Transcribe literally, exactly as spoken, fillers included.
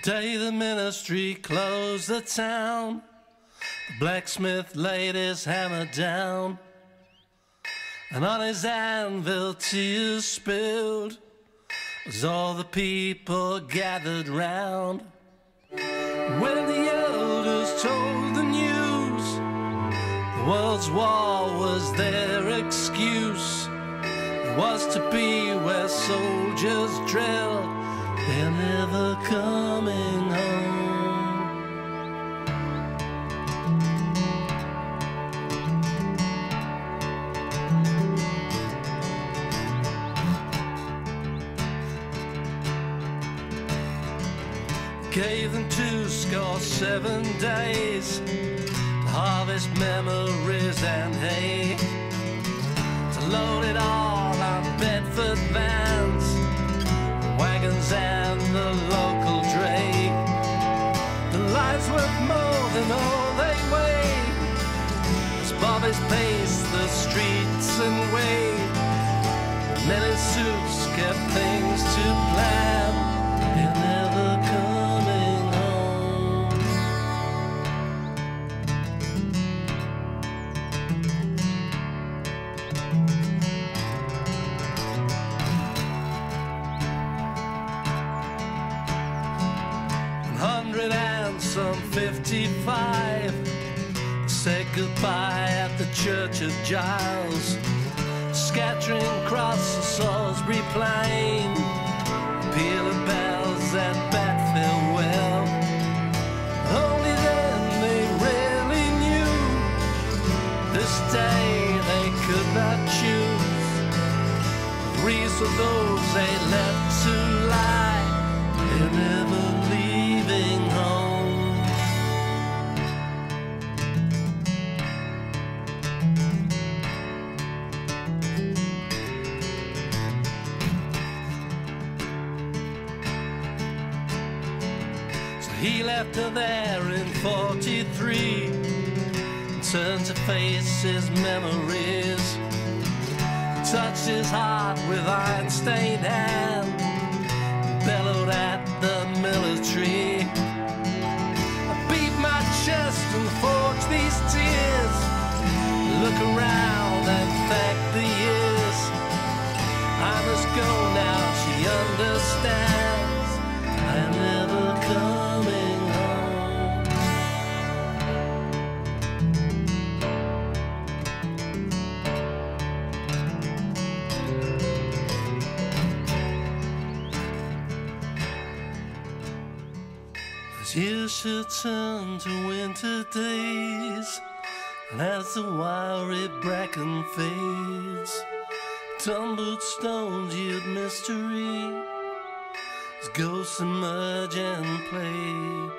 Day the ministry closed the town. The blacksmith laid his hammer down, and on his anvil tears spilled as all the people gathered round. When the elders told the news, the world's war was their excuse. It was to be where soldiers drilled, they're never coming home. Gave them two score seven days to harvest memories and hay, to load it all on Bedford vans, wagons and the local dray. The lives worth more than all they weigh, as bobbies paced the streets and waved. Many suits kept things to plan, they're never coming home. Hundred and some fifty-five said goodbye at the Church of Giles, scattering across the Salisbury Plain, peal of bells that bade farewell. Only then they really knew this day they could not choose. The wreaths of those they left to lie, they're never leaving home. He left her there in forty-three and turned to face his memories, touched his heart with iron-stained hand, bellowed at the military. I beat my chest and forged these tears, look around and thank the years. I must go now, she understands, I'm never coming home. As years should turn to winter days, and as the wiry bracken fades, tumbled stones yield mystery, as ghosts emerge and play.